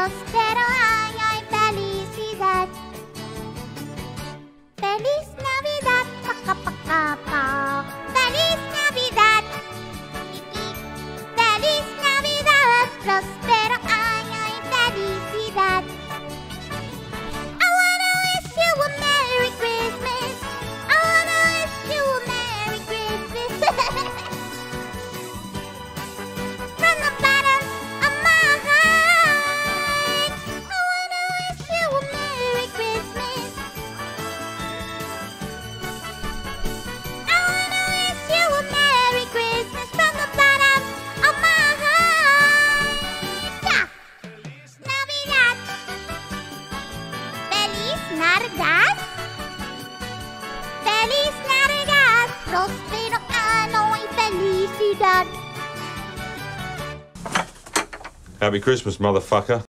próspero año y felicidad. Feliz Navidad, paca, paca, pa. Feliz Navidad. Feliz Navidad, próspero año y felicidad. I wanna wish you a Merry Christmas. I wanna wish you a Merry Christmas. From the bottom of my heart, I wanna wish you a Merry Christmas. I wanna wish you a Merry Christmas from the bottom of my heart. Yeah. Navidad. Feliz Navidad. Feliz Navidad. Próspero año y felicidad. Happy Christmas, motherfucker.